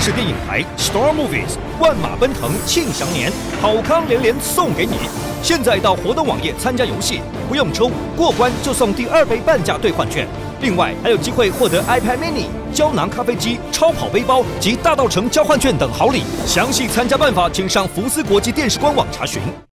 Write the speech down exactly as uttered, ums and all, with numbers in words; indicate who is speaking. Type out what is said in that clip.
Speaker 1: 视电影台 Star Movies 万马奔腾庆祥年，好康连连送给你。现在到活动网页参加游戏，不用抽，过关就送第二杯半价兑换券。另外还有机会获得 iPad Mini、胶囊咖啡机、超跑背包及大稻城交换券等好礼。详细参加办法，请上福斯国际电视官网查询。